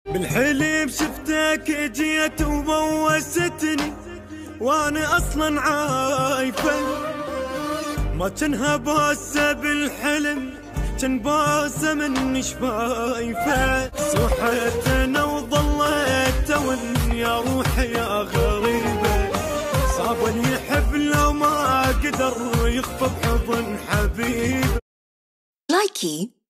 بالحلم شفتك جيت وبوستني وانا اصلا عايفه، ما كانها باسه بالحلم، كان باسه من شفايفه. صحيت انا وظليت يا روحي يا غريبه، صابني يحب لو ما قدر يخفى بحضن حبيبه. لايكي